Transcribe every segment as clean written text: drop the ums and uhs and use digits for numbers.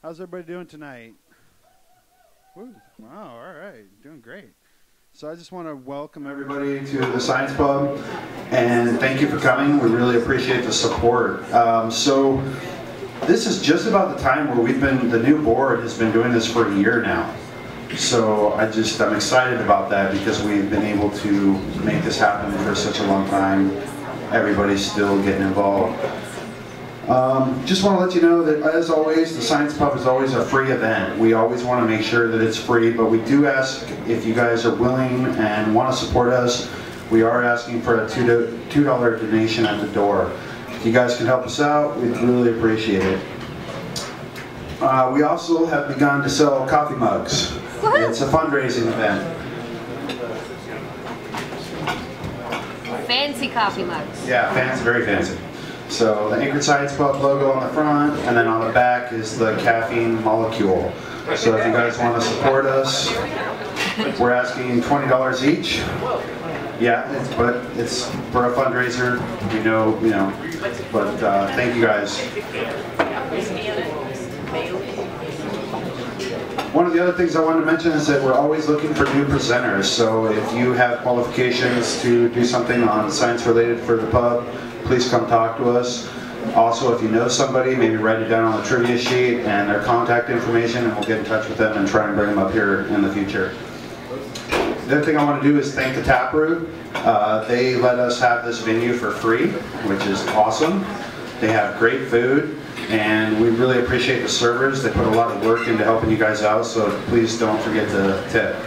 How's everybody doing tonight? Woo. Wow, all right, doing great. So I just want to welcome everybody to the Science Pub, and thank you for coming. We really appreciate the support. So this is just about the time where the new board has been doing this for a year now. So I'm excited about that because we've been able to make this happen for such a long time. Everybody's still getting involved. Just want to let you know that, as always, the Science Pub is always a free event. We always want to make sure that it's free, but we do ask if you guys are willing and want to support us. We are asking for a $2 donation at the door. If you guys can help us out, we'd really appreciate it. We also have begun to sell coffee mugs. It's a fundraising event. Fancy coffee mugs. Yeah, fancy, very fancy. So the Anchorage Science Pub logo on the front, and then on the back is the caffeine molecule. So if you guys want to support us, we're asking $20 each. Yeah, but it's for a fundraiser. You know. But thank you guys. One of the other things I wanted to mention is that we're always looking for new presenters. So if you have qualifications to do something on science related for the pub, please come talk to us. Also, if you know somebody, maybe write it down on the trivia sheet and their contact information, and we'll get in touch with them and try and bring them up here in the future. The other thing I want to do is thank the Taproot. They let us have this venue for free, which is awesome. They have great food, and we really appreciate the servers. They put a lot of work into helping you guys out, so please don't forget to tip.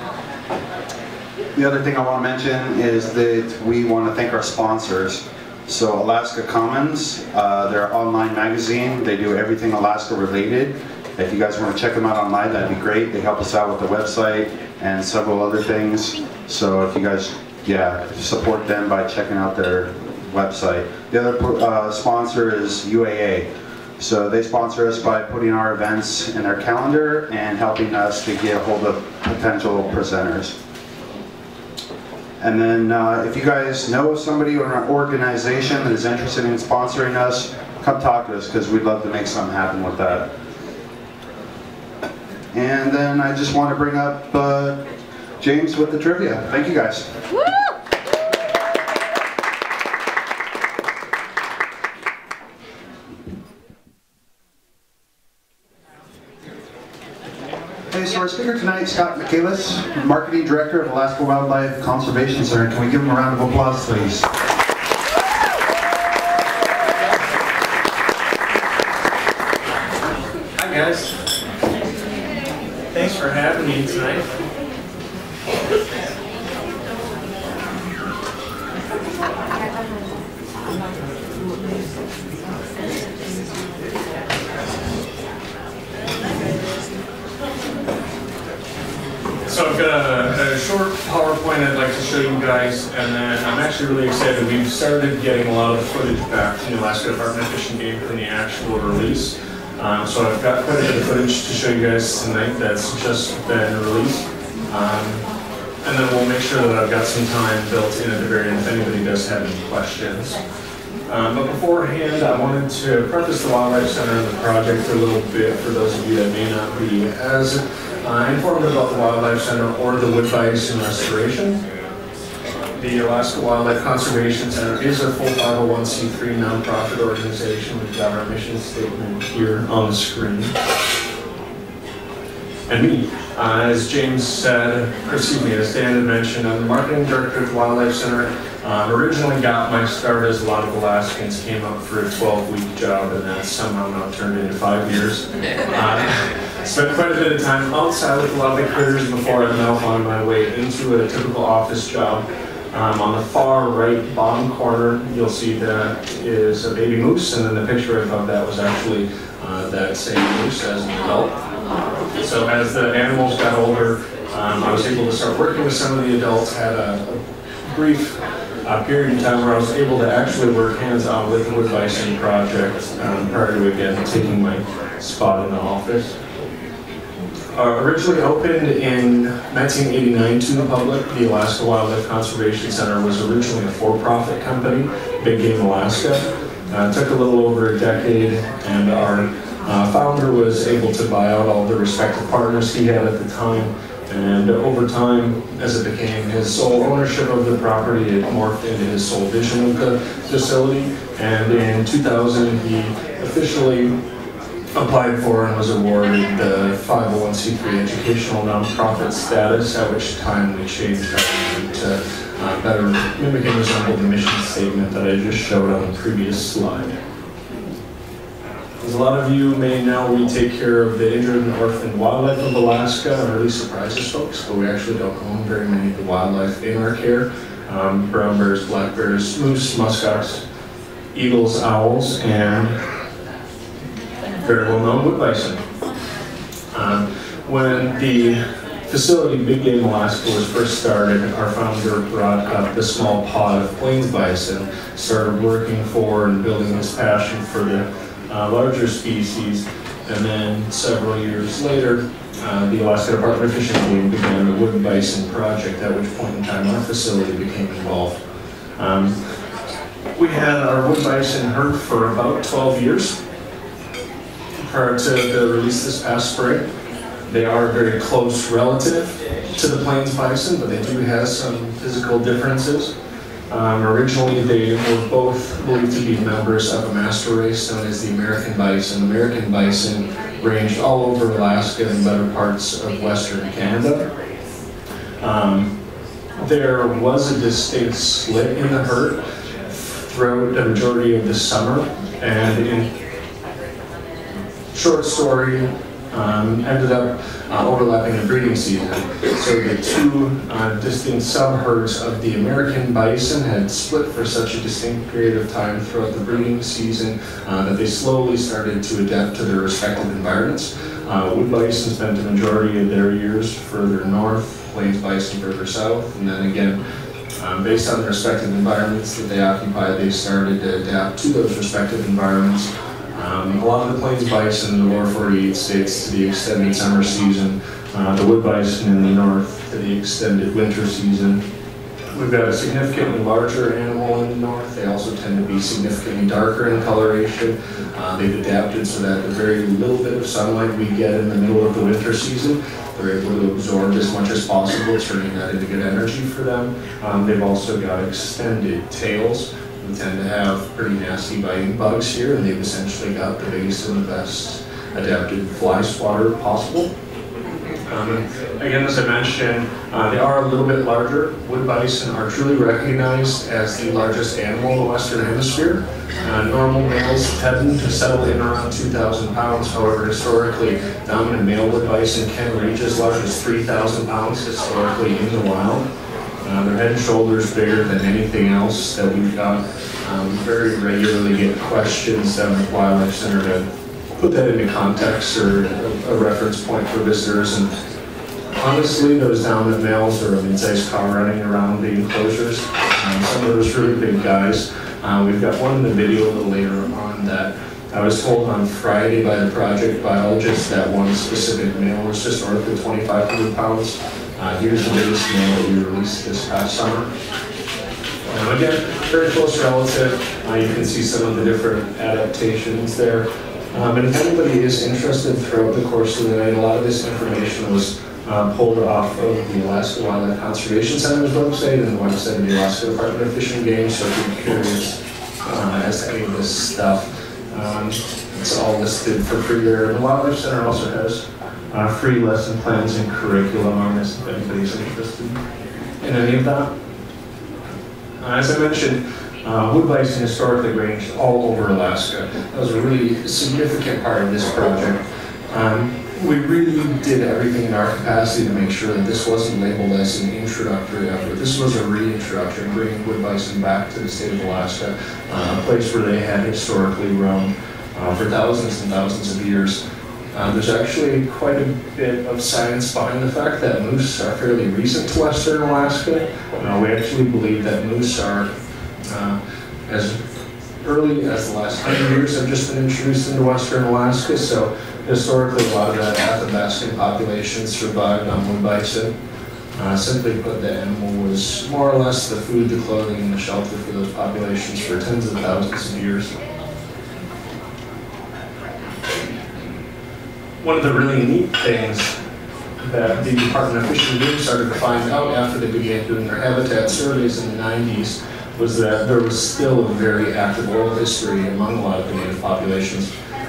The other thing I want to mention is that we want to thank our sponsors. So Alaska Commons, they're an online magazine. They do everything Alaska related. If you guys want to check them out online, that'd be great. They help us out with the website and several other things. So if you guys, support them by checking out their website. The other sponsor is UAA. So they sponsor us by putting our events in their calendar and helping us to get a hold of potential presenters. And then if you guys know of somebody or an organization that is interested in sponsoring us, come talk to us because we'd love to make something happen with that. And then I just want to bring up James with the trivia. Thank you guys. Woo! Hey, so our speaker tonight, Scott Michaelis, Marketing Director of Alaska Wildlife Conservation Center. Can we give him a round of applause, please? Hi, guys. Thanks for having me tonight. So I've got a short PowerPoint I'd like to show you guys, and then I'm actually really excited. We've started getting a lot of the footage back from the Alaska Department of Fish and Game from the actual release. So I've got quite a bit of footage to show you guys tonight that's just been released. And then we'll make sure that I've got some time built in at the very end if anybody does have any questions. But beforehand, I wanted to preface the Wildlife Center and the project a little bit for those of you that may not be as informed about the Wildlife Center or the wood bison restoration. The Alaska Wildlife Conservation Center is a full 501c3 nonprofit organization. We've got our mission statement here on the screen. And me, as James said, as Dan had mentioned, I'm the Marketing Director at the Wildlife Center. Originally got my start as a lot of Alaskans came up for a 12-week job, and that somehow now turned into 5 years. Spent quite a bit of time outside with a lot of the critters before I now found my way into a typical office job. On the far right bottom corner, you'll see that is a baby moose, and then the picture above that was actually that same moose as an adult. So as the animals got older, I was able to start working with some of the adults, had a brief period of time where I was able to actually work hands-on with the Wood Bison project prior to, again, taking my spot in the office. Originally opened in 1989 to the public, the Alaska Wildlife Conservation Center was originally a for-profit company, Big Game Alaska. It took a little over a decade, and our Founder was able to buy out all the respective partners he had at the time, and over time, as it became his sole ownership of the property, it morphed into his sole vision of the facility. And in 2000, he officially applied for and was awarded the 501c3 educational nonprofit status, at which time we changed our name to better mimic and resemble the mission statement that I just showed on the previous slide. As a lot of you may know, we take care of the injured and orphaned wildlife of Alaska. It really surprises folks, but we actually don't own very many of the wildlife in our care. Brown bears, black bears, moose, muskox, eagles, owls, and very well-known wood bison. When the facility, Big Game Alaska, was first started, our founder brought up the small pod of plains bison, started working for and building his passion for the larger species, and then several years later, the Alaska Department of Fish and Game began the wood bison project, at which point in time our facility became involved. We had our wood bison herd for about 12 years prior to the release this past spring. They are a very close relative to the plains bison, but they do have some physical differences. Originally, they were both believed to be members of a master race known as the American bison. American bison ranged all over Alaska and better parts of western Canada. There was a distinct split in the herd throughout the majority of the summer, and in short story, ended up overlapping the breeding season. So the two distinct subherds of the American bison had split for such a distinct period of time throughout the breeding season that they slowly started to adapt to their respective environments. Wood bison spent the majority of their years further north, plains bison further south, and then again, based on the respective environments that they occupy, they started to adapt to those respective environments. A lot of the plains bison in the lower 48 states to the extended summer season, the wood bison in the north to the extended winter season. We've got a significantly larger animal in the north. They also tend to be significantly darker in coloration. They've adapted so that the very little bit of sunlight we get in the middle of the winter season, they're able to absorb as much as possible, turning that into good energy for them. They've also got extended tails. We tend to have pretty nasty biting bugs here, and they've essentially got the biggest and the best adapted fly swatter possible. Again, as I mentioned, they are a little bit larger. Wood bison are truly recognized as the largest animal in the Western Hemisphere. Normal males tend to settle in around 2,000 pounds. However, historically, dominant male wood bison can reach as large as 3,000 pounds historically in the wild. Their head and shoulders bigger than anything else that we've got. Very regularly get questions down at the Wildlife Center to put that into context or a reference point for visitors. And honestly, those dominant males are a mid-sized car running around the enclosures. Some of those really big guys. We've got one in the video a little later on that I was told on Friday by the project biologist that one specific male was just north of 2,500 pounds. Here's the biggest male that we released this past summer. Again, very close relative. You can see some of the different adaptations there. And if anybody is interested throughout the course of the night, a lot of this information was pulled off of the Alaska Wildlife Conservation Center's website and the website of the Alaska Department of Fish and Game. So if you're curious as to any of this stuff, it's all listed for free there. And the Wildlife Center also has free lesson plans and curriculum on this if anybody's interested in any of that. As I mentioned, wood bison historically ranged all over Alaska. That was a really significant part of this project. We really did everything in our capacity to make sure that this wasn't labeled as an introductory effort. This was a reintroduction, bringing wood bison back to the state of Alaska, a place where they had historically roamed for thousands and thousands of years. There's actually quite a bit of science behind the fact that moose are fairly recent to Western Alaska. We actually believe that moose are as early as the last 100 years have just been introduced into Western Alaska. So historically, a lot of that Athabascan population survived on wood bison. Simply put, the animal was more or less the food, the clothing, and the shelter for those populations for tens of thousands of years. one of the really neat things that the Department of Fish and Game started to find out after they began doing their habitat surveys in the 90s was that there was still a very active oral history among a lot of the native populations.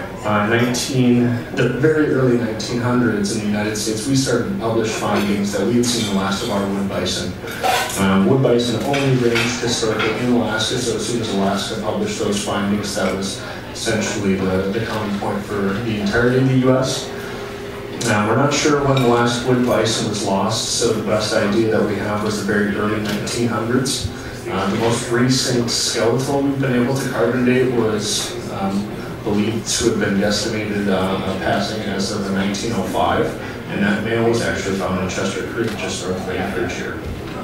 The very early 1900s in the United States, we started to publish findings that we had seen the last of our wood bison. Wood bison only ranged historically in Alaska, so as soon as Alaska published those findings, that was essentially the common point for the entirety of the U.S. We're not sure when the last wood bison was lost, so the best idea that we have was the very early 1900s. The most recent skeletal we've been able to carbon date was believed to have been guesstimated passing as of 1905, and that male was actually found in Chester Creek just north of Anchorage here.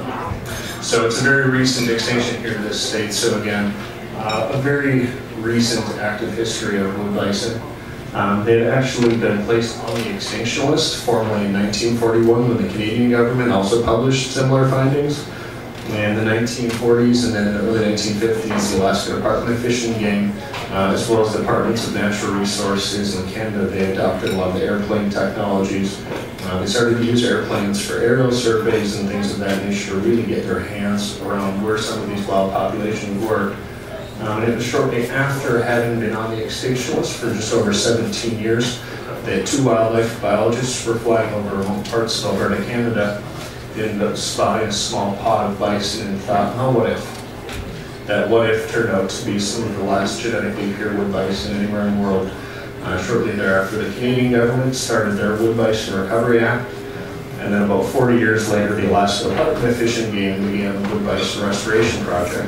So it's a very recent extinction here in this state, so again, a very recent active history of wood bison. They had actually been placed on the extinction list formally in 1941 when the Canadian government also published similar findings. In the 1940s and then in the early 1950s, the Alaska Department of Fish and Game, as well as departments of natural resources in Canada, they adopted a lot of the airplane technologies. They started to use airplanes for aerial surveys and things of that nature to really get their hands around where some of these wild populations were. And it was shortly after having been on the extinction list for just over 17 years that two wildlife biologists were flying over remote parts of Alberta, Canada. They ended up spotting a small pod of bison and thought, oh, what if? That what if turned out to be some of the last genetically pure wood bison anywhere in the world. Shortly thereafter, the Canadian government started their Wood Bison Recovery Act, and then about 40 years later, the Alaska Department of Fish and Game began the Wood Bison Restoration Project.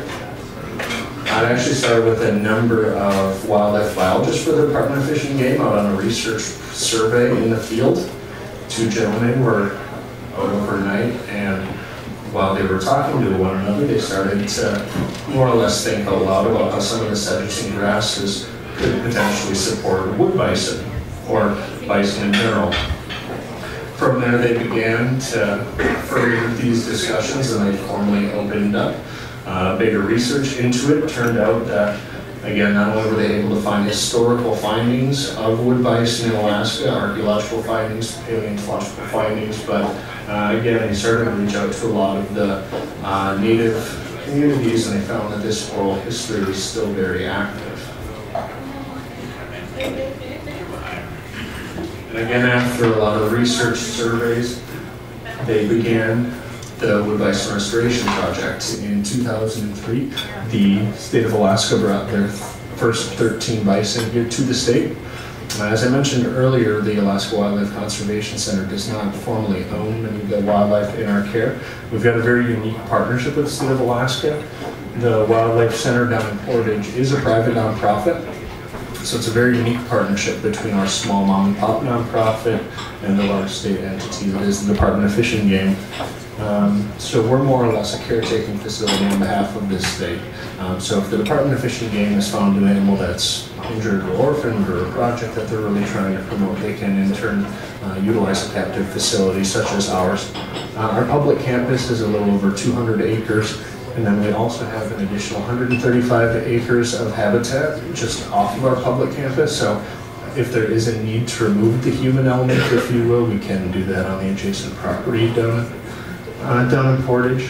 It actually started with a number of wildlife biologists for the Department of Fish and Game out on a research survey in the field. Two gentlemen were out overnight, and while they were talking to one another, they started to more or less think out loud about how some of the sedges and grasses could potentially support wood bison, or bison in general. From there, they began to further these discussions, and they formally opened up bigger research into it. It turned out that, again, not only were they able to find historical findings of wood bison in Alaska, archaeological findings, paleontological findings, but again, they started to reach out to a lot of the native communities, and they found that this oral history is still very active. And again, after a lot of research surveys, they began the Wood Bison Restoration Project. In 2003, the state of Alaska brought their first 13 bison here to the state. As I mentioned earlier, the Alaska Wildlife Conservation Center does not formally own any of the wildlife in our care. We've got a very unique partnership with the state of Alaska. The Wildlife Center down in Portage is a private nonprofit. So it's a very unique partnership between our small mom and pop nonprofit and the large state entity that is the Department of Fish and Game. So we're more or less a caretaking facility on behalf of this state. So if the Department of Fish and Game has found an animal that's injured or orphaned or a project that they're really trying to promote, they can in turn utilize a captive facility such as ours. Our public campus is a little over 200 acres. And then we also have an additional 135 acres of habitat just off of our public campus. So if there is a need to remove the human element, if you will, we can do that on the adjacent property down in Portage.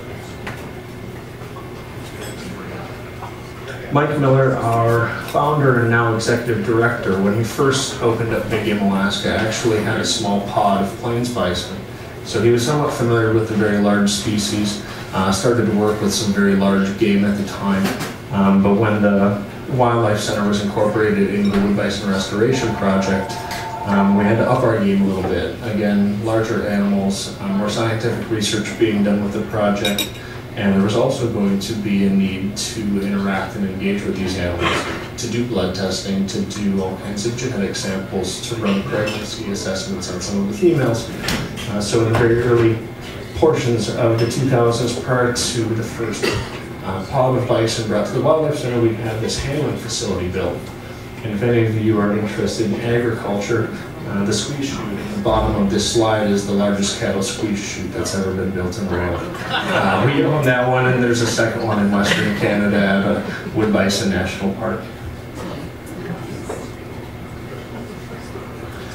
Mike Miller, our founder and now executive director, when he first opened up Big Game Alaska, actually had a small pod of plains bison. So he was somewhat familiar with the very large species. Started to work with some very large game at the time, but when the Wildlife Center was incorporated into the Wood Bison Restoration Project, we had to up our game a little bit. Again, larger animals, more scientific research being done with the project, and there was also going to be a need to interact and engage with these animals, to do blood testing, to do all kinds of genetic samples, to run pregnancy assessments on some of the females. So in the very early portions of the 2000s, prior to the first pod of bison brought to the Wildlife Center, we had this handling facility built. And if any of you are interested in agriculture, the squeeze chute at the bottom of this slide is the largest cattle squeeze chute that's ever been built in the world. We own that one, and there's a second one in Western Canada at Wood Bison National Park.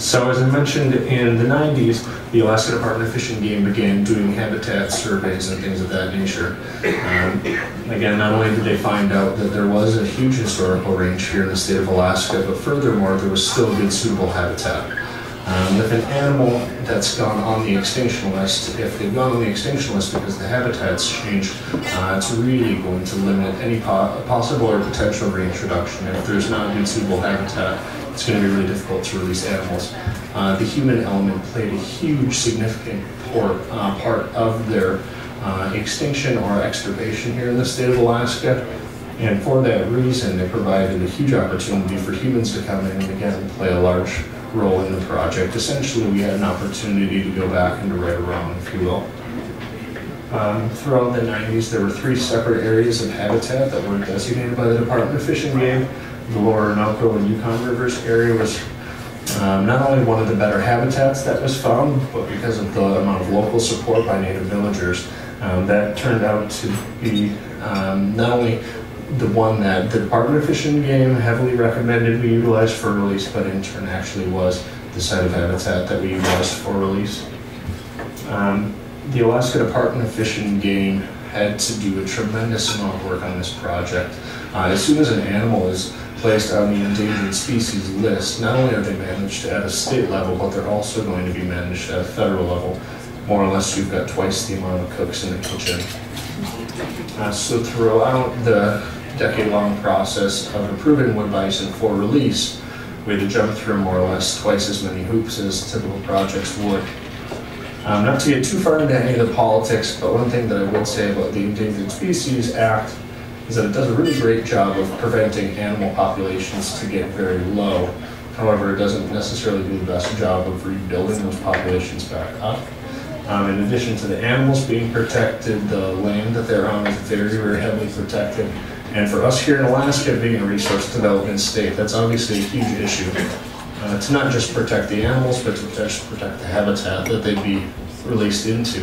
So as I mentioned, in the 90s, the Alaska Department of Fish and Game began doing habitat surveys and things of that nature. Again, not only did they find out that there was a huge historical range here in the state of Alaska, but furthermore, there was still good suitable habitat. If an animal that's gone on the extinction list, if they've gone on the extinction list because the habitat's changed, it's really going to limit any possible or potential reintroduction. And if there's not a good suitable habitat, it's going to be really difficult to release animals. The human element played a huge, significant part of their extinction or extirpation here in the state of Alaska. And for that reason, they provided a huge opportunity for humans to come in and again play a large role in the project. Essentially, we had an opportunity to go back and to right a wrong, if you will. Throughout the 90s, there were 3 separate areas of habitat that were designated by the Department of Fish and Game. The lower Melco and Yukon Rivers area was not only one of the better habitats that was found, but because of the amount of local support by native villagers, that turned out to be not only the one that the Department of Fish and Game heavily recommended we utilize for release, but in turn actually was the site of habitat that we utilized for release. The Alaska Department of Fish and Game had to do a tremendous amount of work on this project. As soon as an animal is placed on the endangered species list, not only are they managed at a state level, but they're also going to be managed at a federal level. More or less, you've got twice the amount of cooks in the kitchen. So throughout the decade-long process of approving wood bison for release, we had to jump through more or less twice as many hoops as typical projects would. Not to get too far into any of the politics, but one thing that I would say about the Endangered Species Act is that it does a really great job of preventing animal populations to get very low. However, it doesn't necessarily do the best job of rebuilding those populations back up. In addition to the animals being protected, the land that they're on is very, very heavily protected. And for us here in Alaska, being a resource development state, that's obviously a huge issue. To not just protect the animals, but to protect the habitat that they'd be released into.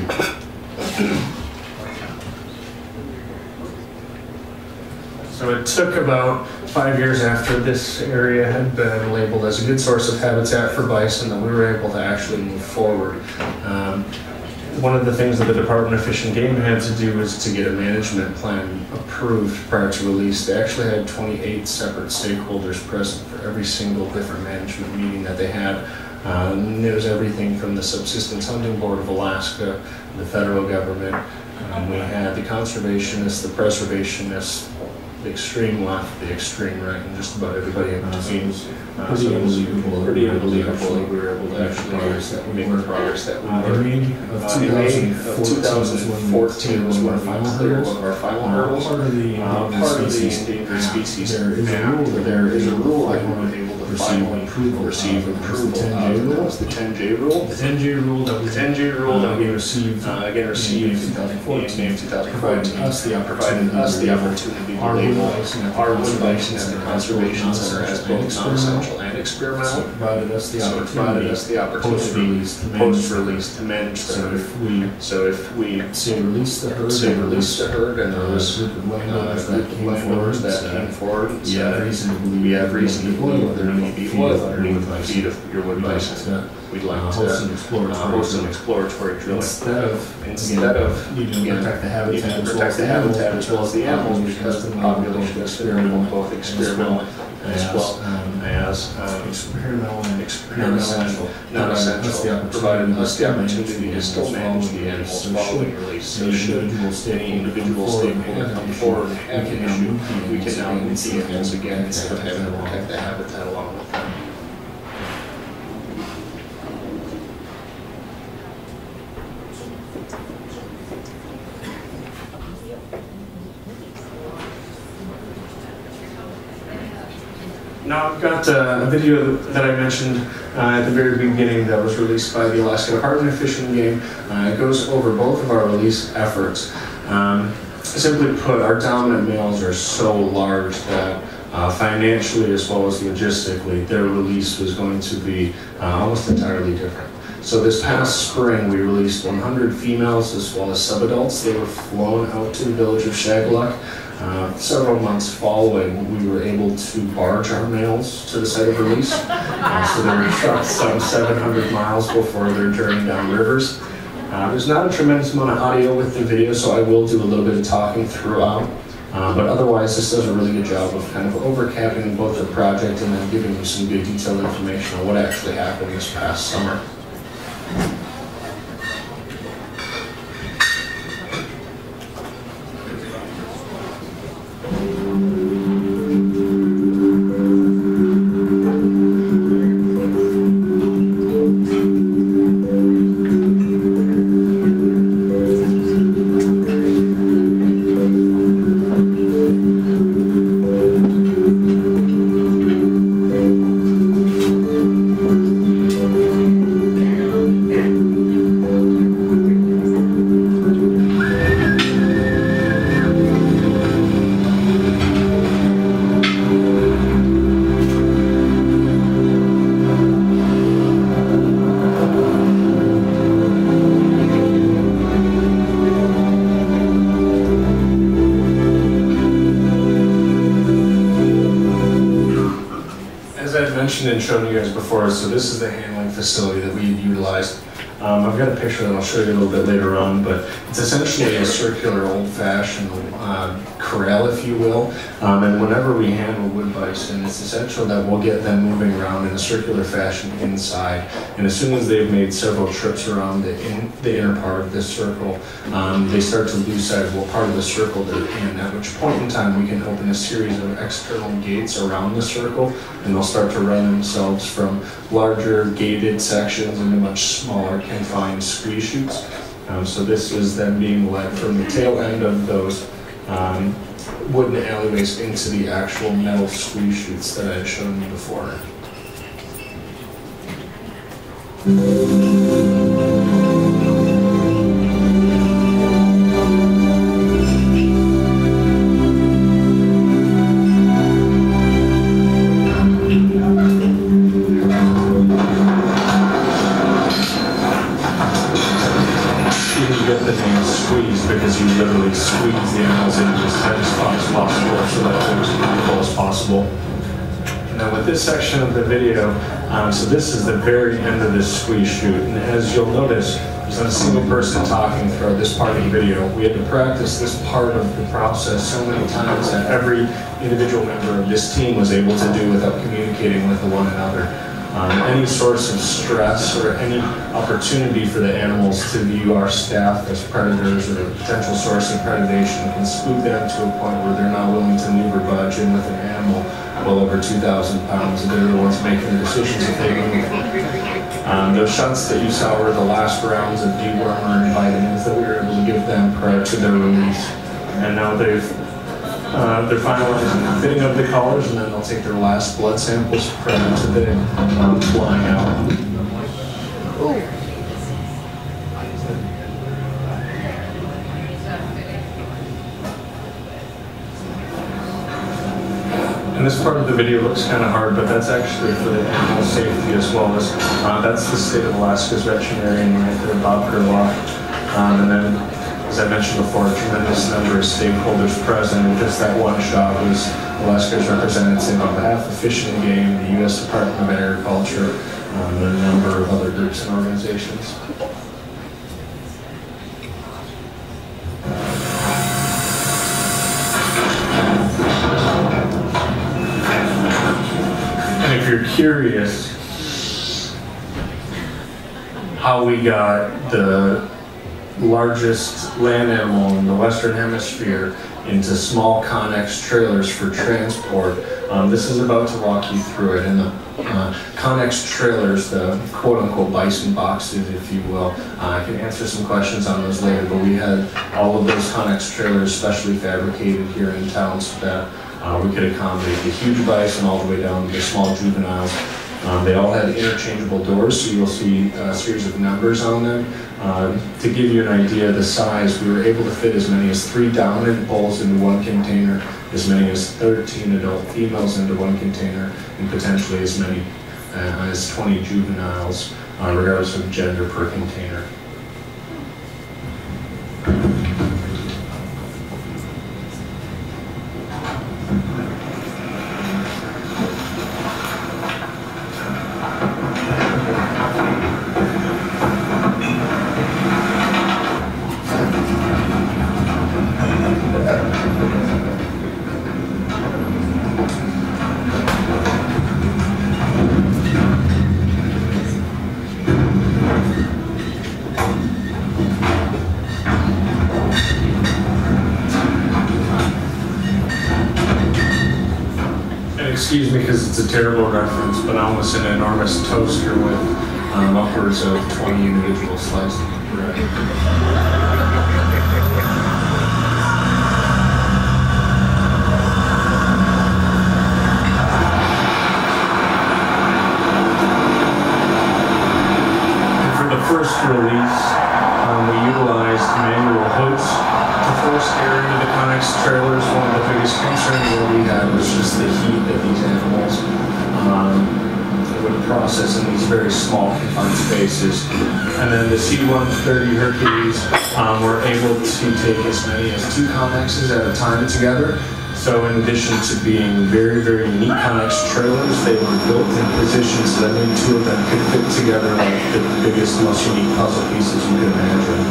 So it took about 5 years after this area had been labeled as a good source of habitat for bison that we were able to actually move forward. One of the things that the Department of Fish and Game had to do was to get a management plan approved prior to release. They actually had 28 separate stakeholders present for every single different management meeting that they had. It was everything from the Subsistence Hunting Board of Alaska, the federal government. We had the conservationists, the preservationists, the extreme left, the extreme right, and just about everybody in between. Pretty unbelievable. We were able to actually make the progress that we were. In May of 2014 was when we cleared one of our final hurdles. Part of the Endangered Species Act, there is a rule that we were able to receive approval. That was the 10J rule. The 10J rule that we received in 2014 provided us the opportunity to label our wood bison at the Conservation Center as both non-essential and experimental. Provided us the opportunity post-release to manage the herd. So if we say release the herd, and there was a group of landowners that came forward and said, we have reason to believe there may be oil underneath the feet of your wood bison. We'd like to host some exploratory drilling. Instead of needing to protect the habitat as well as the animals, because the population is both experimental as well as experimental and not essential, provided us the opportunity to still manage the animals following release. So should any individual stakeholder come forward and have an issue, we can now move the animals again instead of having to protect the habitat along with them. Now I've got a video that I mentioned at the very beginning that was released by the Alaska Department of Fish and Game. It goes over both of our release efforts. Simply put, our dominant males are so large that financially as well as logistically, their release was going to be almost entirely different. So this past spring, we released 100 females as well as subadults. They were flown out to the village of Shagaluk. Several months following, we were able to barge our males to the site of release. So they were trucked some 700 miles before their journey down rivers. There's not a tremendous amount of audio with the video, so I will do a little bit of talking throughout. But otherwise, this does a really good job of kind of overcapping both the project and then giving you some good detailed information on what actually happened this past summer. And shown you guys before, so this is the handling facility that we utilized. I've got a picture that I'll show you a little bit later on, but it's essentially a circular old-fashioned corral, if you will. And whenever we handle wood bison, it's essential that we'll get them moving around in a circular fashion inside. And as soon as they've made several trips around the inner part of this circle, they start to lose sight of what part of the circle they're in, at which point in time we can open a series of external gates around the circle, and they'll start to run themselves from larger gated sections into much smaller confined squeeze chutes. So this is them being led from the tail end of those wooden alleyways into the actual metal squeeze chutes that I had shown you before. Because you literally squeeze the animals into as tight as possible so that they're as comfortable as possible. Now with this section of the video, so this is the very end of this squeeze chute, and as you'll notice, there's not a single person talking throughout this part of the video. We had to practice this part of the process so many times that every individual member of this team was able to do without communicating with one another. Any source of stress or any opportunity for the animals to view our staff as predators or a potential source of predation can spook them to a point where they're not willing to move or budge in with an animal well over 2,000 pounds, and they're the ones making the decisions if they move. Those shots that you saw were the last rounds of dewormer and vitamins that we were able to give them prior to their release. And now they're finalizing the fitting of the collars, and then they'll take their last blood samples prior to the flying out. And this part of the video looks kind of hard, but that's actually for the animal safety as well as that's the state of Alaska's veterinarian right there, Bob Gerlach. And then, as I mentioned before, a tremendous number of stakeholders present, and just that one shot was Alaska's representative on behalf of Fish and Game, the U.S. Department of Agriculture, and a number of other groups and organizations. And if you're curious how we got the largest land animal in the Western Hemisphere into small Connex trailers for transport, this is about to walk you through it. And the Connex trailers, the quote-unquote bison boxes, if you will, I can answer some questions on those later, but we had all of those Connex trailers specially fabricated here in town so that we could accommodate the huge bison all the way down to the small juveniles. They all had interchangeable doors, so you'll see a series of numbers on them. To give you an idea of the size, we were able to fit as many as 3 dominant bulls into one container, as many as 13 adult females into one container, and potentially as many as 20 juveniles regardless of gender per container. Excuse me because it's a terrible reference, but almost an enormous toaster with upwards of 20 individual slices of bread. And for the first release, we utilized manual hoods to force air into the Connex trailers. One of the biggest concerns that we had was just the heat that these animals would process in these very small confined spaces. And then the C-130 Hercules were able to take as many as 2 Connexes at a time together. So in addition to being very, very unique Connex trailers, they were built in positions so that maybe 2 of them could fit together like the biggest, most unique puzzle pieces you could imagine.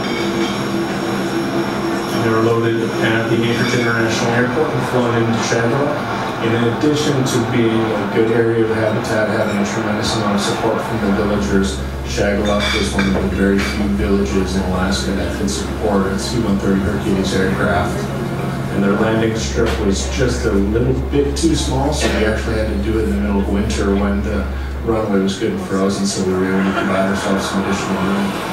They were loaded at the Anchorage International Airport and flown into Shadwell. In addition to being a good area of habitat, having a tremendous amount of support from the villagers, Shagaluk is one of the very few villages in Alaska that can support a C-130 Hercules aircraft. And their landing strip was just a little bit too small, so we actually had to do it in the middle of winter when the runway was good and frozen, so we were able to provide ourselves some additional room.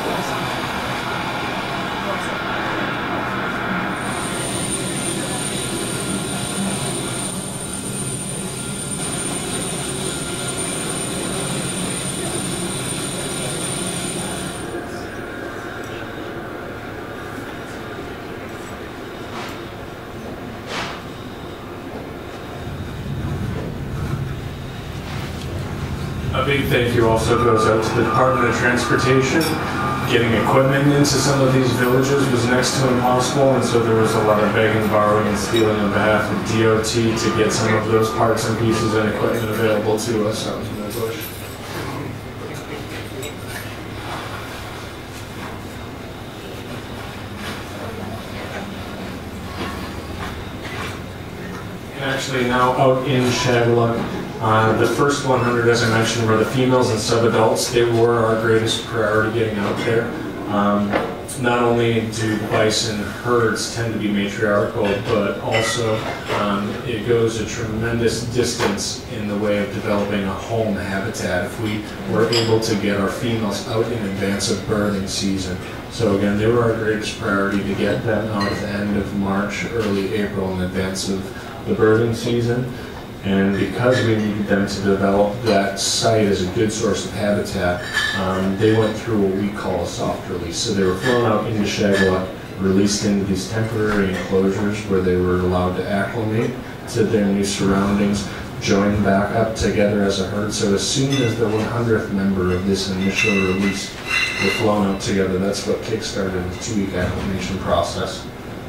A big thank you also goes out to the Department of Transportation. Getting equipment into some of these villages was next to impossible, and so there was a lot of begging, borrowing, and stealing on behalf of DOT to get some of those parts and pieces and equipment available to us out in the bush. And actually now out in Shagaluk, the first 100, as I mentioned, were the females and sub-adults. They were our greatest priority getting out there. Not only do bison herds tend to be matriarchal, but also it goes a tremendous distance in the way of developing a home habitat if we were able to get our females out in advance of birthing season. So again, they were our greatest priority to get them out at the end of March, early April in advance of the birthing season. And because we needed them to develop that site as a good source of habitat, they went through what we call a soft release. So they were flown out into Shagaluk, released into these temporary enclosures where they were allowed to acclimate to their new surroundings, join back up together as a herd. So as soon as the 100th member of this initial release were flown out together, that's what kickstarted the 2-week acclimation process.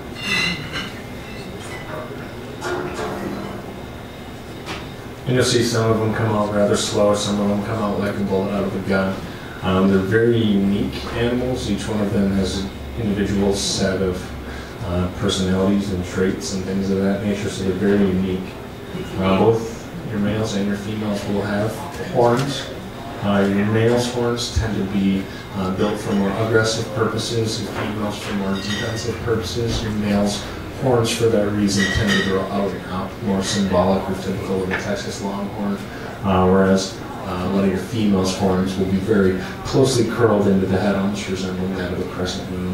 And you'll see some of them come out rather slow, some of them come out like a bullet out of a gun. They're very unique animals. Each one of them has an individual set of personalities and traits and things of that nature, so they're very unique. Both your males and your females will have horns. Your males' horns tend to be built for more aggressive purposes, your females for more defensive purposes. Your males' horns, for that reason, tend to grow out and out, more symbolic or typical of a Texas longhorn, whereas a lot of your females' horns will be very closely curled into the head, almost resembling that of a crescent moon.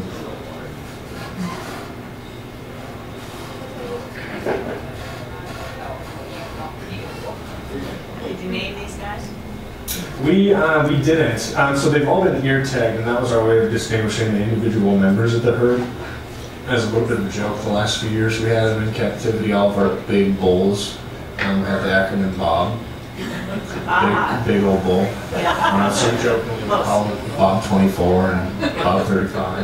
Did you name these guys? We didn't. So they've all been ear tagged, and that was our way of distinguishing the individual members of the herd. As a little bit of a joke, the last few years we had them in captivity, all of our big bulls had the acronym BOB. Big old bull. Some joking call it Bob 24 and Bob 35.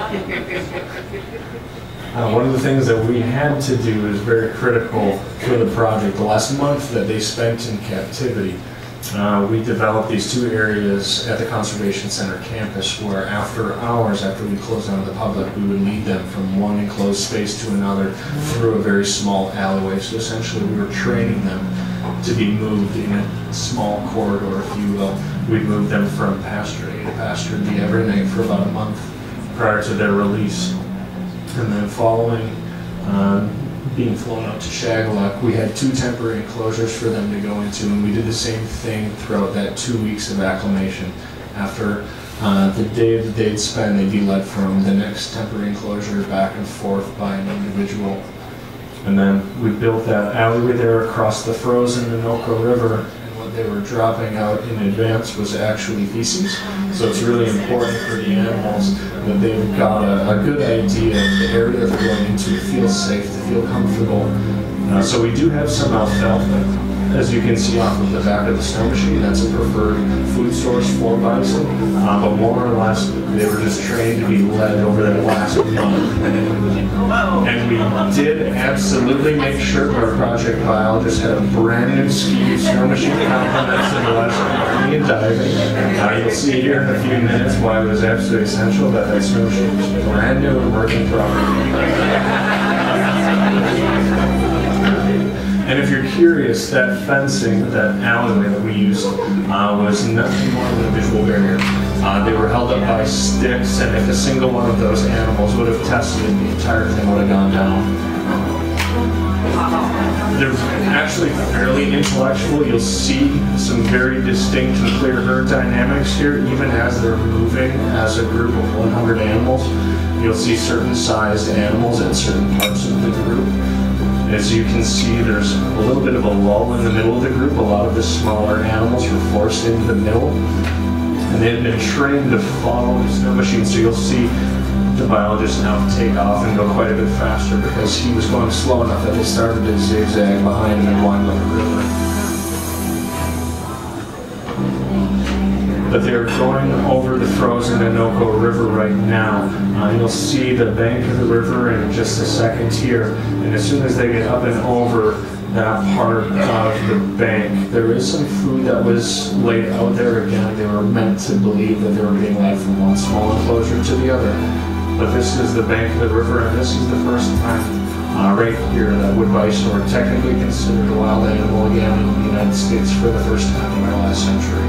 One of the things that we had to do is very critical for the project. The last month that they spent in captivity, we developed these two areas at the Conservation Center campus where after hours, after we closed down to the public, we would lead them from one enclosed space to another through a very small alleyway. So essentially we were training them to be moved in a small corridor, if you will. We'd move them from pasture A to pasture B every night for about a month prior to their release. And then following being flown out to Shagaluk, we had 2 temporary enclosures for them to go into, and we did the same thing throughout that 2 weeks of acclimation. After the day that they'd spend, they'd be led from the next temporary enclosure back and forth by an individual. And then we built that alleyway there across the frozen Anoka River, and what they were dropping out in advance was actually feces. So it's really important for the animals that they've got a good idea of the area they're going into, to feel safe, to feel comfortable. So we do have some alfalfa. As you can see off of the back of the snow machine, that's a preferred food source for bison. But more or less, they were just trained to be led over that last month. And we did absolutely make sure our project biologist had a brand new ski snow machine compliments of the last morning and diving. You'll see here in a few minutes why it was absolutely essential that that snow machine was brand new and working properly. And if you're curious, that fencing, that alleyway that we used, was nothing more than a visual barrier. They were held up by sticks, and if a single one of those animals would have tested it, the entire thing would have gone down. They're actually fairly intellectual. You'll see some very distinct and clear herd dynamics here, even as they're moving as a group of 100 animals. You'll see certain sized animals at certain parts of the group. As you can see, there's a little bit of a lull in the middle of the group. A lot of the smaller animals were forced into the middle, and they had been trained to follow the snow machine. So you'll see the biologist now take off and go quite a bit faster because he was going slow enough that they started to zigzag behind him and wind up the river. But they're going over the frozen Anoka River right now. You'll see the bank of the river in just a second here. And as soon as they get up and over that part of the bank, there is some food that was laid out there. Again, they were meant to believe that they were being led from one small enclosure to the other. But this is the bank of the river, and this is the first time right here that wood bison were technically considered a wild animal again in the United States for the first time in our last century.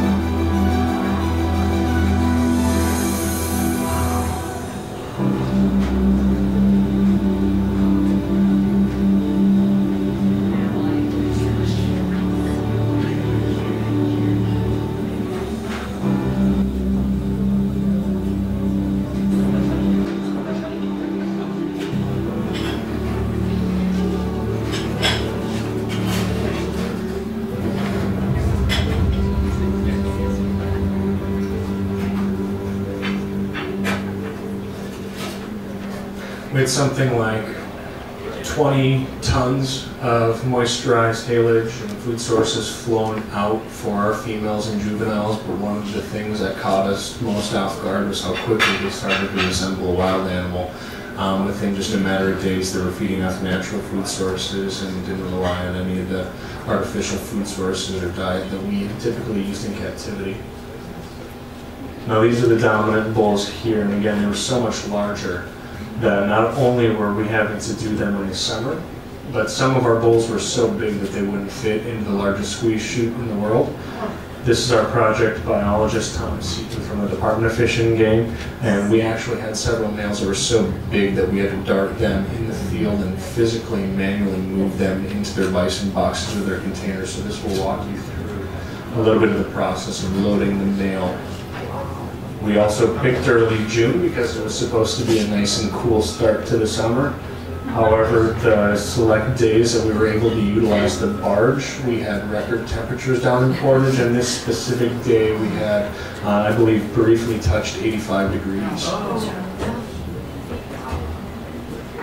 We had something like 20 tons of moisturized haylage and food sources flown out for our females and juveniles, but one of the things that caught us most off guard was how quickly they started to resemble a wild animal. Within just a matter of days, they were feeding off natural food sources and didn't rely on any of the artificial food sources or diet that we typically used in captivity. Now these are the dominant bulls here, and again, they were so much larger that not only were we having to do them in the summer, but some of our bulls were so big that they wouldn't fit into the largest squeeze chute in the world. This is our project biologist, Thomas Seaton from the Department of Fish and Game, and we actually had several males that were so big that we had to dart them in the field and physically and manually move them into their bison boxes or their containers. So this will walk you through a little bit of the process of loading the male. We also picked early June because it was supposed to be a nice and cool start to the summer. However, the select days that we were able to utilize the barge, we had record temperatures down in Portage, and this specific day we had, I believe, briefly touched 85 degrees. And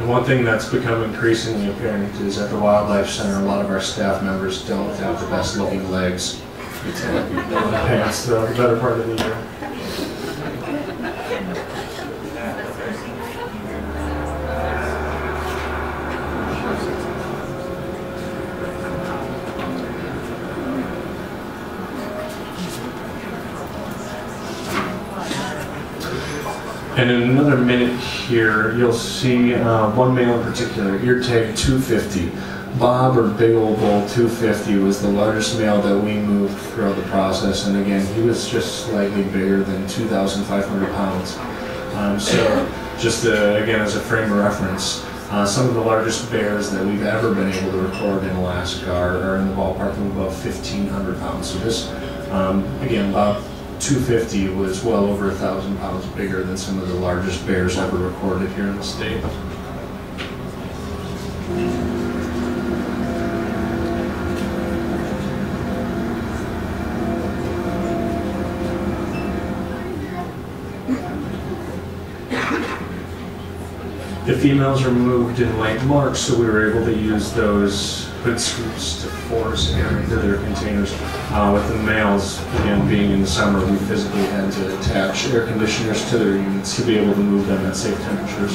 one thing that's become increasingly apparent is at the Wildlife Center, a lot of our staff members don't have the best looking legs. It's pants the better part of the year. And in another minute here, you'll see one male in particular, ear tag 250. Bob, or Big Old Bull 250, was the largest male that we moved throughout the process. And again, he was just slightly bigger than 2,500 pounds. So just again, as a frame of reference, some of the largest bears that we've ever been able to record in Alaska are in the ballpark of about 1,500 pounds. So this, again, Bob 250 was well over 1,000 pounds bigger than some of the largest bears ever recorded here in the state. The females are moved in light marks, so we were able to use those hood screws to force air into their containers. With the males, again, being in the summer, we physically had to attach air conditioners to their units to be able to move them at safe temperatures.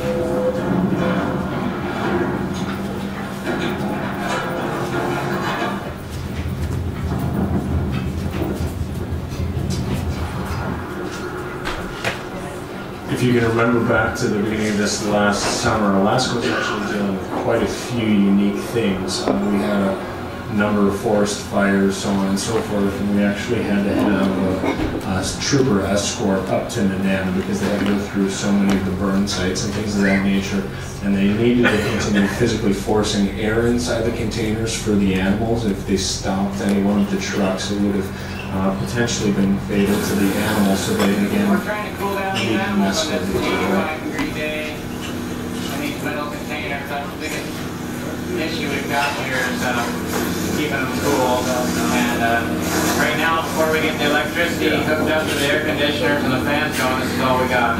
If you can remember back to the beginning of this last summer, Alaska was actually dealing with quite a few unique things. We had a number of forest fires, so on and so forth, and we actually had to have a trooper escort up to Nanana because they had to go through so many of the burn sites and things of that nature, and they needed to continue physically forcing air inside the containers for the animals. If they stopped any one of the trucks, it would have potentially been fatal to the animals, so they again we're trying to cool down the animals on this 85-degree day. And these metal containers, that's the biggest issue we've got here is keeping them cool. And right now, before we get the electricity hooked up to the air conditioners and the fans going, this is all we got.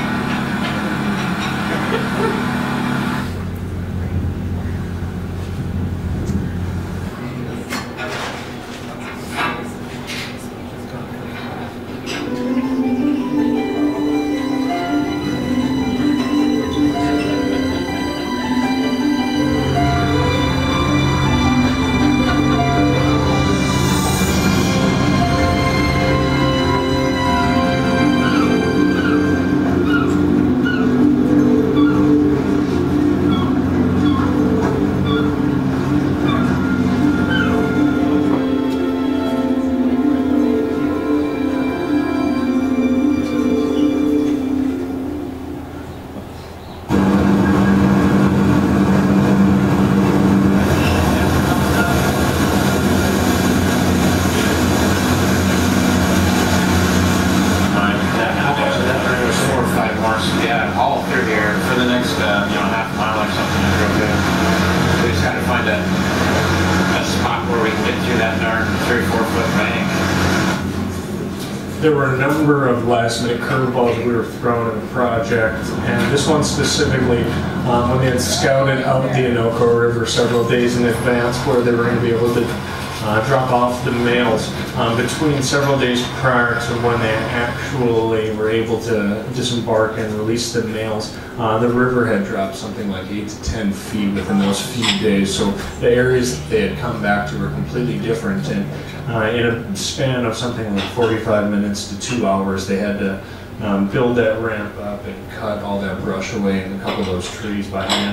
There were a number of last-minute curveballs we were thrown in the project, and this one specifically, when they had scouted out the Anchorage River several days in advance where they were going to be able to drop off the males, between several days prior to when they actually were able to disembark and release the males, the river had dropped something like 8 to 10 feet within those few days. So the areas that they had come back to were completely different, and in a span of something like 45 minutes to 2 hours, they had to build that ramp up and cut all that brush away and a couple of those trees by hand.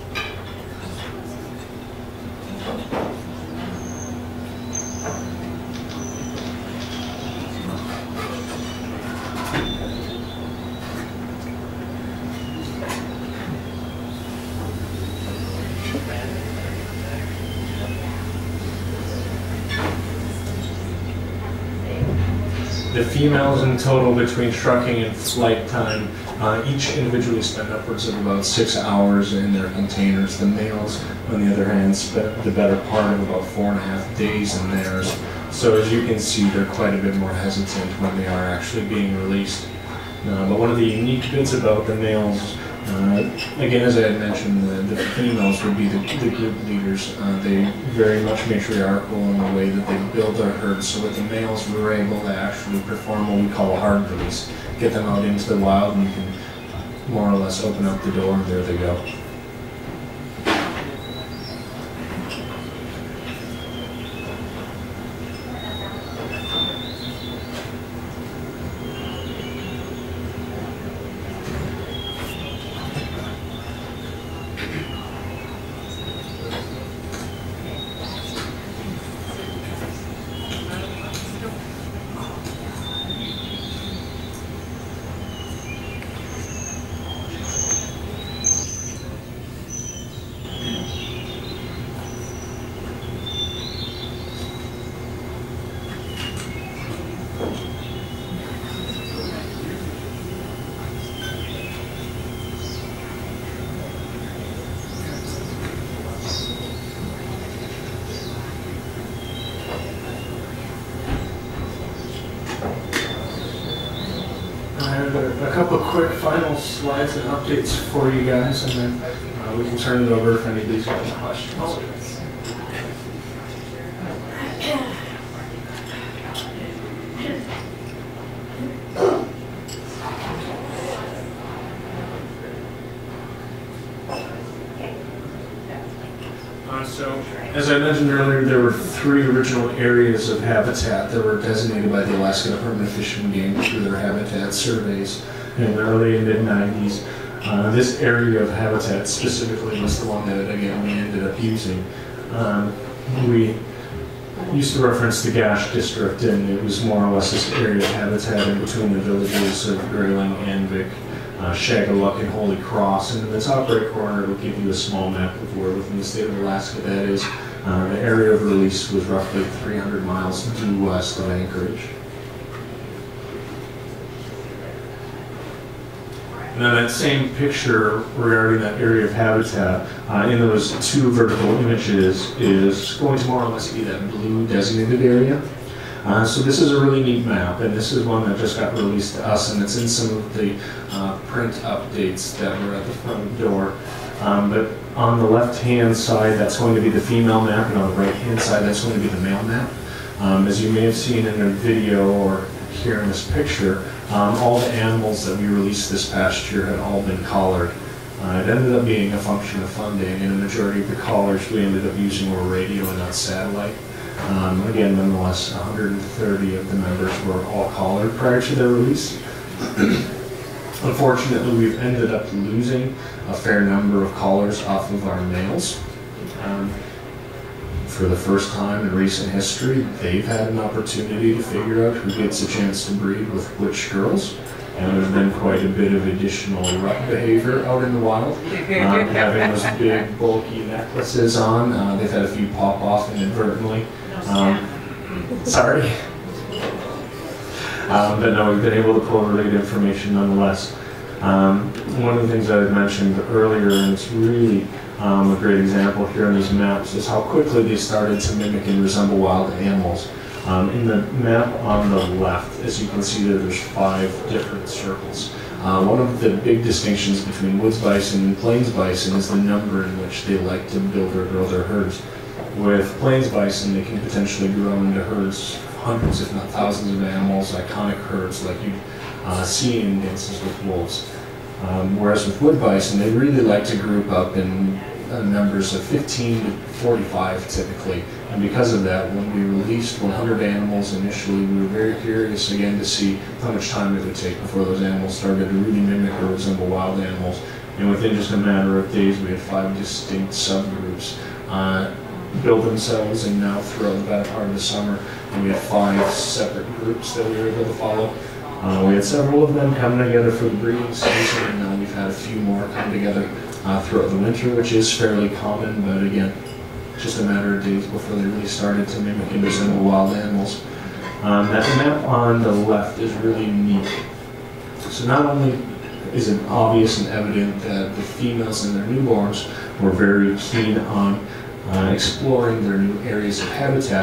The females in total between trucking and flight time, each individually spent upwards of about 6 hours in their containers. The males, on the other hand, spent the better part of about 4.5 days in theirs. So as you can see, they're quite a bit more hesitant when they are actually being released. But one of the unique bits about the males Again, as I had mentioned, the females would be the group leaders. They very much matriarchal in the way that they build their herds, so with the males we were able to actually perform what we call a hard release, get them out into the wild, and you can more or less open up the door and there they go. A couple of quick final slides and updates for you guys, and then we can turn it over if anybody's got any questions. So, as I mentioned earlier, there were 3 original areas of habitat that were designated by the Alaska Department of Fish and Game through their habitat surveys in the early and mid-90s. This area of habitat specifically was the one that, again, we ended up using. We used to reference the Gash district, and it was more or less this area of habitat in between the villages of Grayling, Anvik, Shagaluk, and Holy Cross. And in the top right corner, it'll give you a small map of where within the state of Alaska that is. The area of release was roughly 300 miles due west of Anchorage. And then that same picture regarding that area of habitat in those 2 vertical images is going to more or less be that blue designated area. So this is a really neat map, and this is one that just got released to us, and it's in some of the print updates that were at the front door. But on the left-hand side, that's going to be the female map, and on the right-hand side, that's going to be the male map. As you may have seen in a video or here in this picture, all the animals that we released this past year had all been collared. It ended up being a function of funding, and a majority of the collars we ended up using were radio and not satellite. Again, nonetheless, 130 of the members were all collared prior to their release. Unfortunately, we've ended up losing a fair number of collars off of our males. For the first time in recent history, they've had an opportunity to figure out who gets a chance to breed with which girls. And there's been quite a bit of additional rut behavior out in the wild. Having those big, bulky necklaces on, they've had a few pop off inadvertently. Sorry. But no, we've been able to pull related information nonetheless. One of the things I had mentioned earlier, and it's really a great example here in these maps, is how quickly they started to mimic and resemble wild animals. In the map on the left, as you can see, there's 5 different circles. One of the big distinctions between woods bison and plains bison is the number in which they like to build or grow their herds. With plains bison, they can potentially grow into herds, hundreds if not thousands of animals, iconic herds like you see in dances with wolves. Whereas with wood bison, they really like to group up in numbers of 15 to 45 typically. And because of that, when we released 100 animals initially, we were very curious again to see how much time it would take before those animals started to really mimic or resemble wild animals. And within just a matter of days, we had 5 distinct subgroups build themselves, and now throughout the better part of the summer, and we had 5 separate groups that we were able to follow. We had several of them coming together for the breeding season, and now we've had a few more come together throughout the winter, which is fairly common, but again, just a matter of days before they really started to mimic and resemble wild animals. That map on the left is really unique. So not only is it obvious and evident that the females and their newborns were very keen on exploring their new areas of habitat,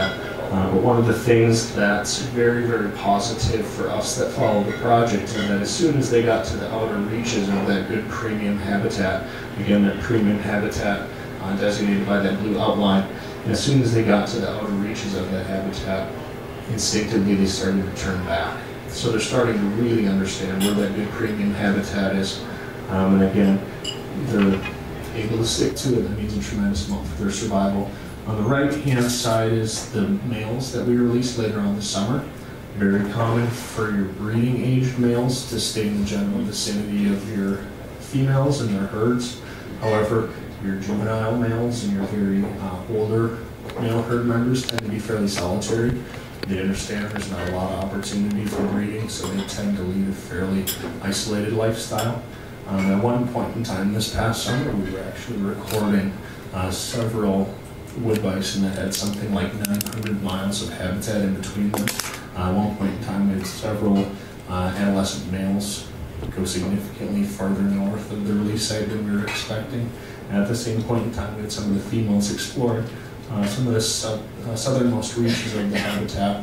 But one of the things that's very, very positive for us that follow the project is that as soon as they got to the outer reaches of that good premium habitat, again, that premium habitat designated by that blue outline, and as soon as they got to the outer reaches of that habitat, instinctively they started to turn back. So they're starting to really understand where that good premium habitat is. And again, they're able to stick to it. That means a tremendous amount for their survival. On the right-hand side is the males that we released later on this summer. Very common for your breeding-aged males to stay in the general vicinity of your females and their herds. However, your juvenile males and your very older male herd members tend to be fairly solitary. They understand there's not a lot of opportunity for breeding, so they tend to lead a fairly isolated lifestyle. At one point in time this past summer, we were actually recording several wood bison that had something like 900 miles of habitat in between them. At one point in time, we had several adolescent males go significantly farther north of the release site than we were expecting. And at the same point in time, we had some of the females explore some of the southernmost reaches of the habitat.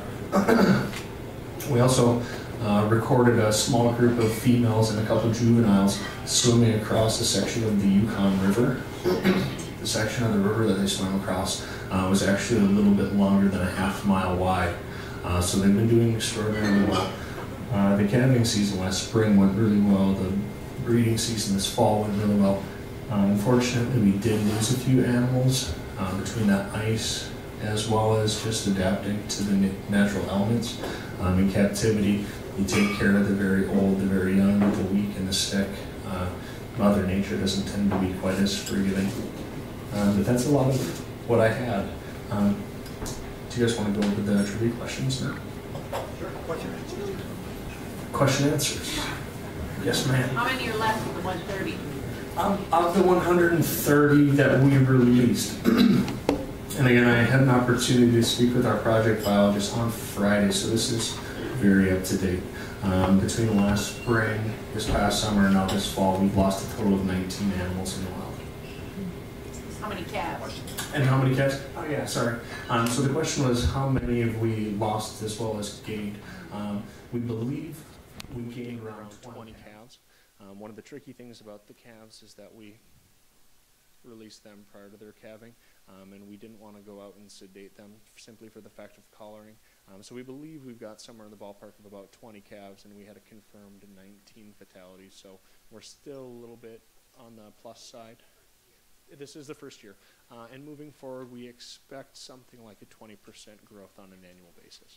We also recorded a small group of females and a couple of juveniles swimming across a section of the Yukon River. The section of the river that they swam across was actually a little bit longer than a half-mile wide. So they've been doing extraordinarily well. The calving season last spring went really well. The breeding season this fall went really well. Unfortunately, we did lose a few animals between that ice as well as just adapting to the natural elements. In captivity, you take care of the very old, the very young, the weak, and the sick. Mother Nature doesn't tend to be quite as forgiving. But that's a lot of what I had. Do you guys want to go over the trivia questions now? Sure. Question answers. Yes, ma'am. How many are left of the 130? Of the 130 that we released, and again, I had an opportunity to speak with our project biologist on Friday, so this is very up to date. Between last spring, this past summer, and now this fall, we've lost a total of 19 animals in the wild. How many calves? And how many calves? Oh yeah, sorry. So the question was, how many have we lost as well as gained? We believe we gained around 20 calves. One of the tricky things about the calves is that we released them prior to their calving, and we didn't want to go out and sedate them simply for the fact of collaring. So we believe we've got somewhere in the ballpark of about 20 calves, and we had a confirmed 19 fatalities. So we're still a little bit on the plus side. This is the first year. And moving forward, we expect something like a 20% growth on an annual basis.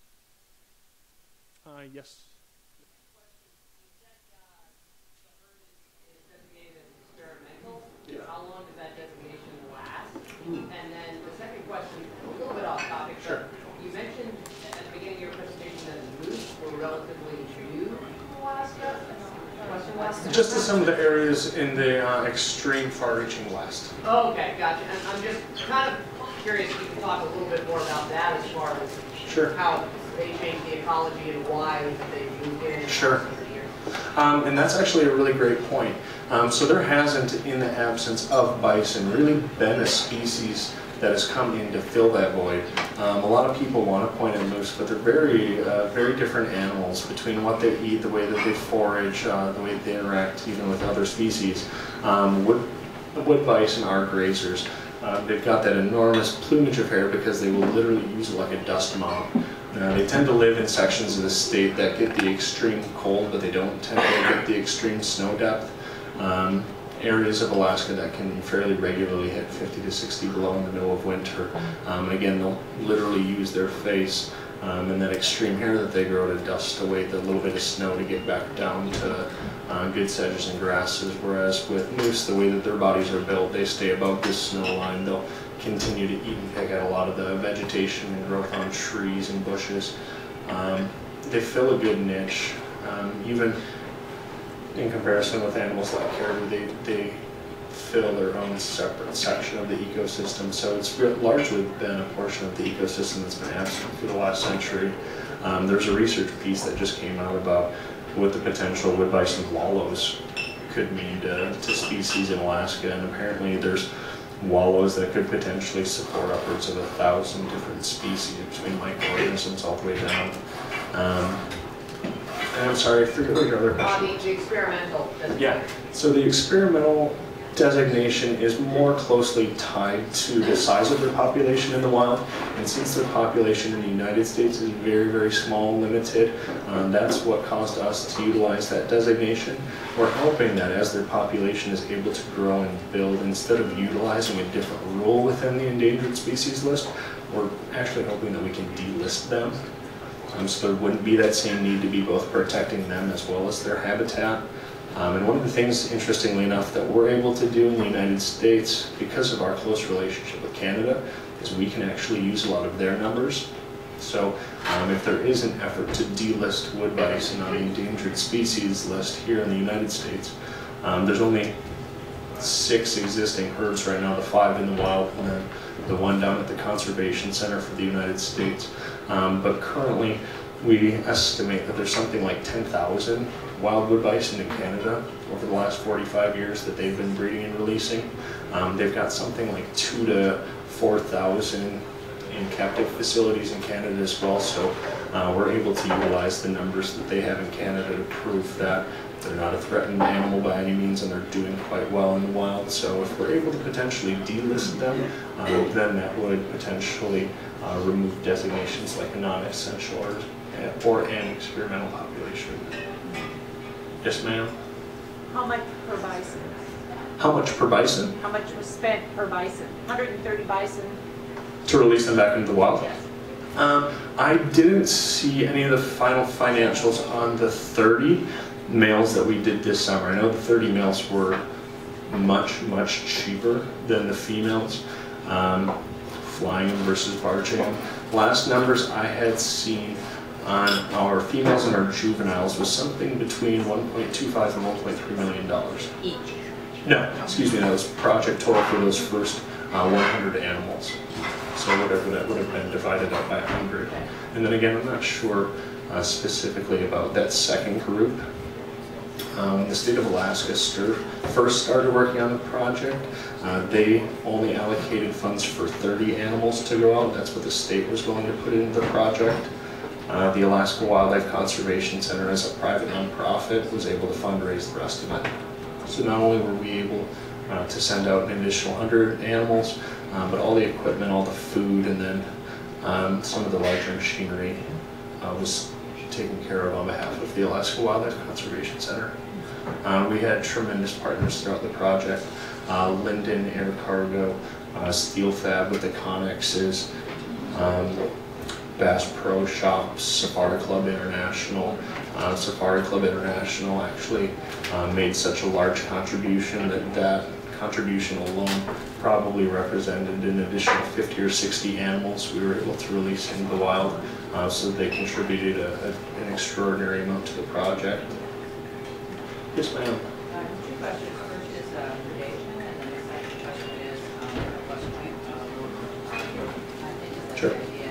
Yes? Yeah. How long does that designation last? And then the second question, a little bit off topic, Sure. but you mentioned at the beginning of your presentation that the moose were relatively new in Alaska. Question was? Just to some of the areas in the extreme far-reaching west. Oh, okay, gotcha. And I'm just kind of curious if you can talk a little bit more about that as far as Sure. how they changed the ecology and why they moved in. Sure. And that's actually a really great point. So there hasn't, in the absence of bison, really been a species that has come in to fill that void. A lot of people want to point at moose, but they're very different animals between what they eat, the way that they forage, the way that they interact even with other species. Wood bison are grazers. They've got that enormous plumage of hair because they will literally use it like a dust mound. They tend to live in sections of the state that get the extreme cold, but they don't tend to get the extreme snow depth. Areas of Alaska that can fairly regularly hit 50 to 60 below in the middle of winter. And again, they'll literally use their face and that extreme hair that they grow to dust away the little bit of snow to get back down to good sedges and grasses. Whereas with moose, the way that their bodies are built, they stay above the snow line. They'll continue to eat and pick at a lot of the vegetation and growth on trees and bushes. They fill a good niche. Even in comparison with animals like caribou, they fill their own separate section of the ecosystem. So it's largely been a portion of the ecosystem that's been absent for the last century. There's a research piece that just came out about what the potential wood bison wallows could mean to species in Alaska, and apparently there's wallows that could potentially support upwards of 1,000 different species between microorganisms all the way down. And I'm sorry, I forget what your other question. The experimental. Yeah, so the experimental designation is more closely tied to the size of their population in the wild, and since their population in the United States is very, very small and limited, that's what caused us to utilize that designation. We're hoping that as their population is able to grow and build, instead of utilizing a different rule within the endangered species list, we're actually hoping that we can delist them. So there wouldn't be that same need to be both protecting them as well as their habitat. And one of the things, interestingly enough, that we're able to do in the United States, because of our close relationship with Canada, is we can actually use a lot of their numbers. So if there is an effort to delist wood bison on the endangered species list here in the United States, there's only 6 existing herds right now, the 5 in the wild, and then the 1 down at the Conservation Center for the United States. But currently, we estimate that there's something like 10,000 wild wood bison in Canada over the last 45 years that they've been breeding and releasing. They've got something like 2,000 to 4,000 in captive facilities in Canada as well, so we're able to utilize the numbers that they have in Canada to prove that they're not a threatened animal by any means, and they're doing quite well in the wild. So if we're able to potentially delist them, then that would potentially remove designations like a non-essential or an experimental population. Yes, ma'am? How much per bison? How much per bison? How much was spent per bison? 130 bison? To release them back into the wild? Yes. I didn't see any of the final financials on the 30 males that we did this summer. I know the 30 males were much, much cheaper than the females, flying versus barging. Last numbers I had seen on our females and our juveniles was something between $1.25 and $1.3 million. Each? No, excuse me, that was project total for those first 100 animals. So whatever that would have been divided up by 100. And then again, I'm not sure specifically about that second group. The state of Alaska first started working on the project. They only allocated funds for 30 animals to go out. That's what the state was willing to put into the project. The Alaska Wildlife Conservation Center, as a private nonprofit, was able to fundraise the rest of it. So not only were we able to send out an additional 100 animals, but all the equipment, all the food, and then some of the larger machinery was taken care of on behalf of the Alaska Wildlife Conservation Center. We had tremendous partners throughout the project. Linden Air Cargo, Steel Fab with the Connexes, Bass Pro Shops, Safari Club International. Safari Club International actually made such a large contribution that contribution alone probably represented an additional 50 or 60 animals we were able to release into the wild, so they contributed an extraordinary amount to the project. Yes, ma'am. 2 questions. First is predation, and then the second question is at what point I think is that Sure. the idea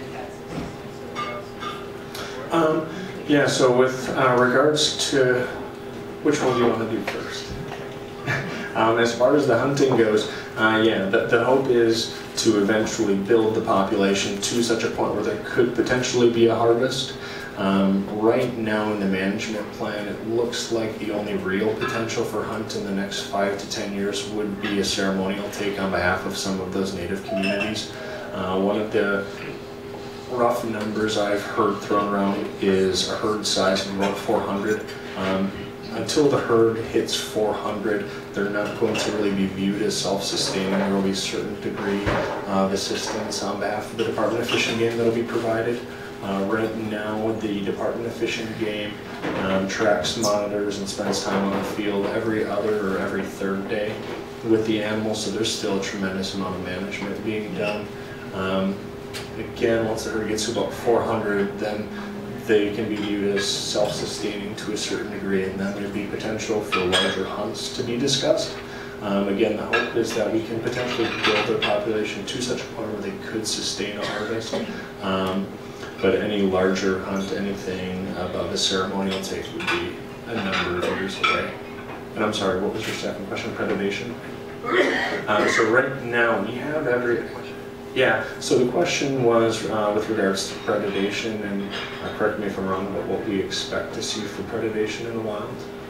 that's Yeah, so with regards to, which one do you want to do first? As far as the hunting goes, yeah, the hope is to eventually build the population to such a point where there could potentially be a harvest. Right now in the management plan, it looks like the only real potential for hunt in the next 5 to 10 years would be a ceremonial take on behalf of some of those native communities. One of the rough numbers I've heard thrown around is a herd size of about 400. Until the herd hits 400, they're not going to really be viewed as self-sustaining. There will be a certain degree of assistance on behalf of the Department of Fish and Game that will be provided. Right now, the Department of Fish and Game tracks, monitors, and spends time on the field every other or every third day with the animals, so there's still a tremendous amount of management being done. Again, once the herd gets to about 400, then they can be viewed as self-sustaining to a certain degree, and then there'd be potential for larger hunts to be discussed. Again, the hope is that we can potentially build their population to such a point where they could sustain a harvest. But any larger hunt, anything above a ceremonial take would be a number of years away. And I'm sorry, what was your second question? Predation? So right now we have yeah, so the question was with regards to predation, and correct me if I'm wrong, but what we expect to see for predation in the wild.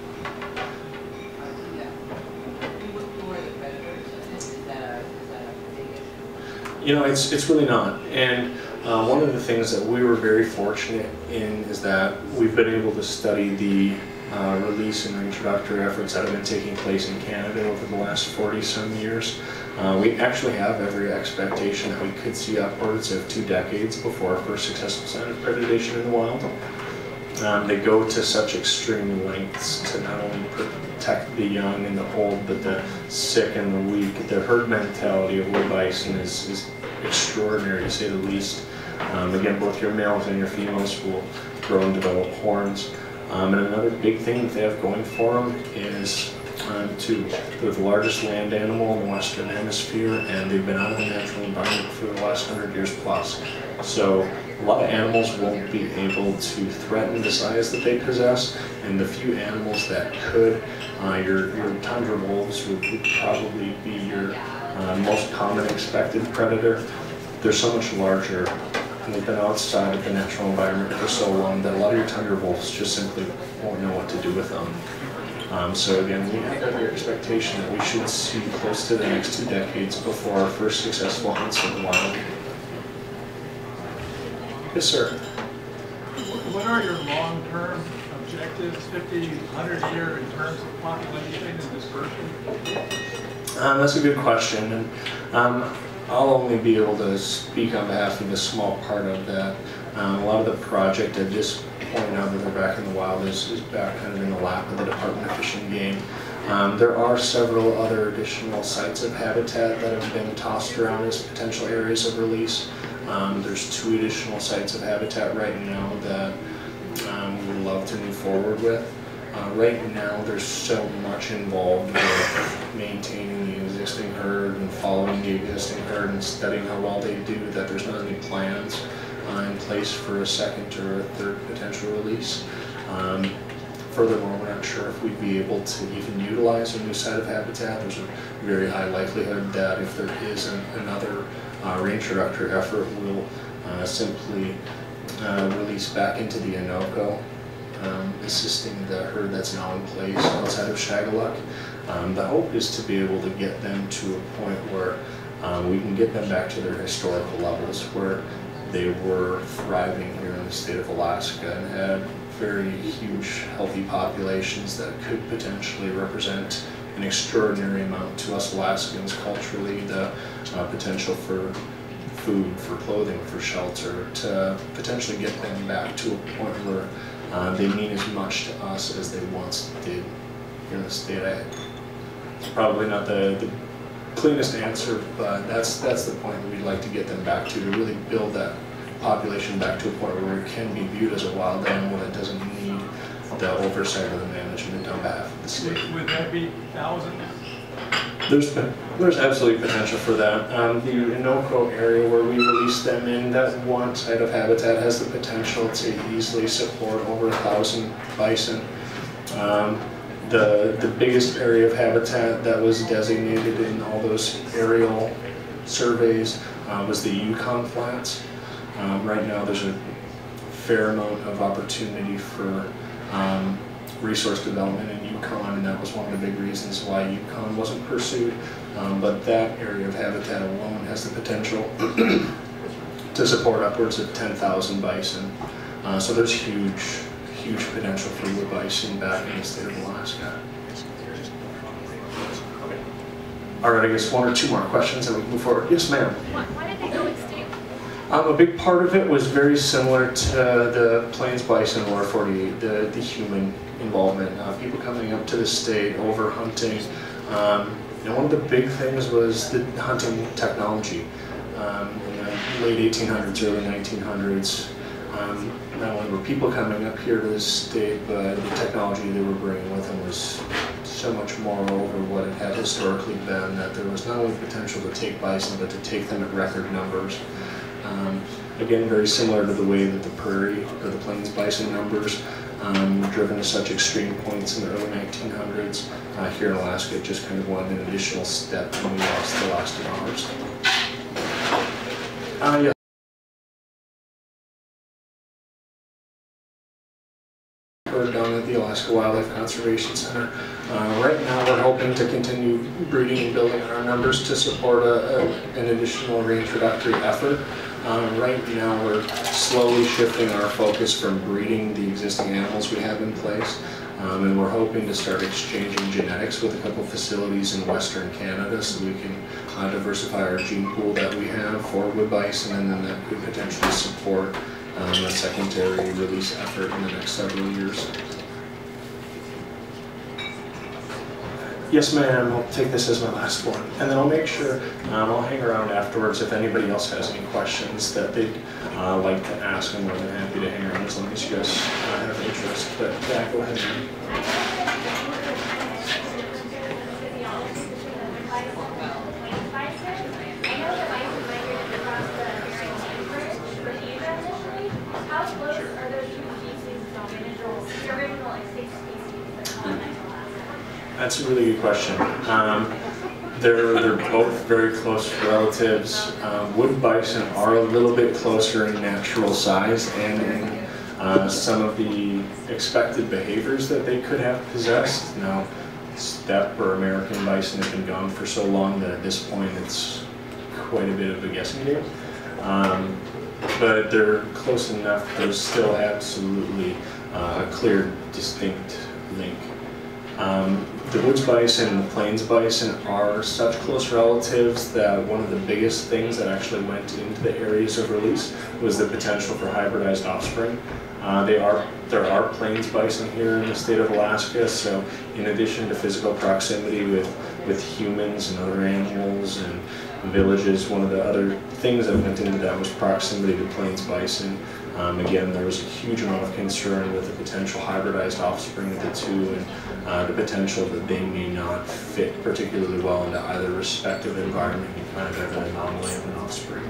You know, it's really not. And one of the things that we were very fortunate in is that we've been able to study the release and reintroductory efforts that have been taking place in Canada over the last 40-some years. We actually have every expectation that we could see upwards of 2 decades before our first successful sign of predation in the wild. They go to such extreme lengths to not only protect the young and the old, but the sick and the weak. The herd mentality of wood bison is extraordinary, to say the least. Again, both your males and your females will grow and develop horns. And another big thing that they have going for them is they're the largest land animal in the Western Hemisphere, and they've been out of the natural environment for the last 100 years plus. So a lot of animals won't be able to threaten the size that they possess, and the few animals that could, your tundra wolves would probably be your most common expected predator. They're so much larger, and they've been outside of the natural environment for so long that a lot of your tundra wolves just simply won't know what to do with them. So again, we have every expectation that we should see close to the next 2 decades before our first successful hunts in the wild. Yes, sir. What are your long-term objectives, 50, 100 year, in terms of population and dispersion? That's a good question, and I'll only be able to speak on behalf of a small part of that. A lot of the project at this point, now that they're back in the wild, is back kind of in the lap of the Department of Fish and Game. There are several other additional sites of habitat that have been tossed around as potential areas of release. There's 2 additional sites of habitat right now that we would love to move forward with. Right now there's so much involved with maintaining the existing herd and following the existing herd and studying how well they do that there's not any plans in place for a second or a third potential release. Furthermore, we're not sure if we'd be able to even utilize a new site of habitat. There's a very high likelihood that if there is another reintroductory effort, we'll simply release back into the Anoco, assisting the herd that's now in place outside of Shagaluk. The hope is to be able to get them to a point where we can get them back to their historical levels, where they were thriving here in the state of Alaska and had very huge healthy populations that could potentially represent an extraordinary amount to us Alaskans culturally, the potential for food, for clothing, for shelter, to potentially get them back to a point where they mean as much to us as they once did here in the state. It's probably not the cleanest answer, but that's the point that we'd like to get them back to really build that population back to a point where it can be viewed as a wild animal that doesn't need the oversight of the management on behalf of the state. Would that be thousands? There's absolutely potential for that. The Anoco area where we release them in, that one site of habitat has the potential to easily support over 1,000 bison. The biggest area of habitat that was designated in all those aerial surveys was the Yukon Flats. Right now there's a fair amount of opportunity for resource development in Yukon, and that was one of the big reasons why Yukon wasn't pursued. But that area of habitat alone has the potential to support upwards of 10,000 bison. So there's huge potential for wood bison back in the state of Alaska. Okay. All right, I guess 1 or 2 more questions and we can move forward. Yes, ma'am. Why did they go extinct? A big part of it was very similar to the Plains bison Lower 48, the human involvement, people coming up to the state, over hunting. And one of the big things was the hunting technology. In the late 1800s, early 1900s, not only were people coming up here to the state, but the technology they were bringing with them was so much more over what it had historically been, that there was not only potential to take bison, but to take them at record numbers. Again, very similar to the way that the prairie or the plains bison numbers driven to such extreme points in the early 1900s. Here in Alaska, it just kind of went an additional step when we lost the last of ours. Yeah. We're down at the Alaska Wildlife Conservation Center. Right now we're hoping to continue breeding and building our numbers to support an additional reintroductory effort. Right now we're slowly shifting our focus from breeding the existing animals we have in place, and we're hoping to start exchanging genetics with a couple facilities in Western Canada so we can diversify our gene pool that we have for wood bison, and then that could potentially support a secondary release effort in the next several years. Yes, ma'am, I'll take this as my last one. And then I'll make sure, I'll hang around afterwards if anybody else has any questions that they'd like to ask. I'm more than happy to hang around as long as you guys have interest. But yeah, go ahead. How close are those two species to the original extinct species that colonized Alaska? That's a really good question. They're both very close relatives. Wood bison are a little bit closer in natural size and in some of the expected behaviors that they could have possessed. Now, steppe or American bison have been gone for so long that at this point it's quite a bit of a guessing game. But they're close enough. There's still absolutely a clear, distinct link. The woods bison and the plains bison are such close relatives that one of the biggest things that actually went into the areas of release was the potential for hybridized offspring. There are plains bison here in the state of Alaska, so in addition to physical proximity with humans and other animals and villages, one of the other things that went into that was proximity to plains bison. Again, there was a huge amount of concern with the potential hybridized offspring of the two, and the potential that they may not fit particularly well into either respective environment and kind of have an anomaly of an offspring.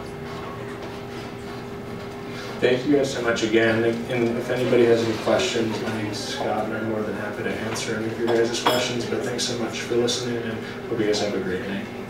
Thank you guys so much again, and if anybody has any questions, my name's Scott and I'm more than happy to answer any of your guys' questions, but thanks so much for listening and hope you guys have a great night.